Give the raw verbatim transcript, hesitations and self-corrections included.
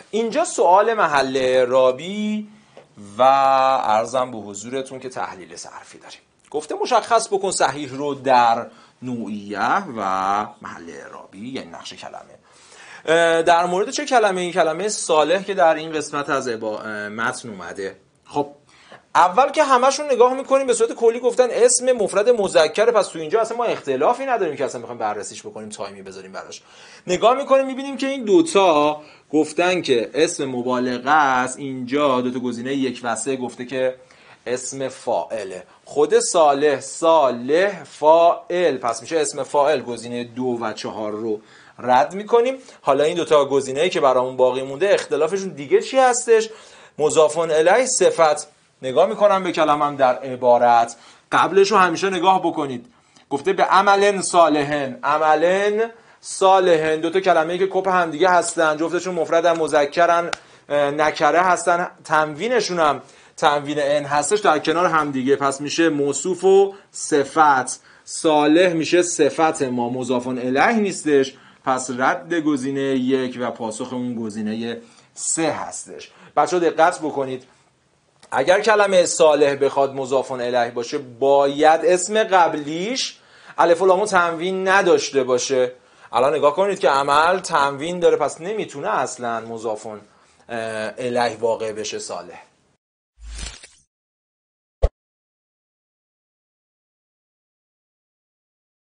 اینجا سوال محل اعرابی و عرضم به حضورتون که تحلیل صرفی داریم. گفته مشخص بکن صحیح رو در نوعیه و محل اعرابی، یعنی نقش کلمه. در مورد چه کلمه؟ این کلمه صالح که در این قسمت از متن اومده. خب اول که همشون نگاه میکنیم به صورت کلی گفتن اسم مفرد مذکر، پس تو اینجا اصلا ما اختلافی نداریم که اصلا میخوایم بررسیش بکنیم، تایمی بذاریم براش. نگاه میکنیم میبینیم که این دوتا گفتن که اسم مبالغه است. اینجا دوتا گزینه یک و سه گفته که اسم فاعله. خود صالح، صالح، فاعل، پس میشه اسم فاعل. گزینه دو و چهار رو رد میکنیم. حالا این دوتا گزینه‌ای که برامون باقی مونده اختلافشون دیگه چی هستش؟ مضاف الیه، صفت. نگاه میکنم به کلمم در عبارت، قبلش رو همیشه نگاه بکنید. گفته به عملن صالحن، عملن صالحن، دوتا کلمه‌ای که کپ هم دیگه هستن، جفتشون مفرد هم مذکرن، نکره هستن، تنوینشون هم تنوین ان هستش در کنار هم دیگه، پس میشه موصوف و صفت. صالح میشه صفت ما، مضاف الیه نیستش، پس رد گزینه یک و پاسخ اون گزینه سه هستش. بچه‌ها دقت بکنید، اگر کلمه صالح بخواد مضاف الیه باشه باید اسم قبلیش الف و لام تنوین نداشته باشه. الان نگاه کنید که عمل تنوین داره، پس نمیتونه اصلا مضاف الیه واقع بشه صالح.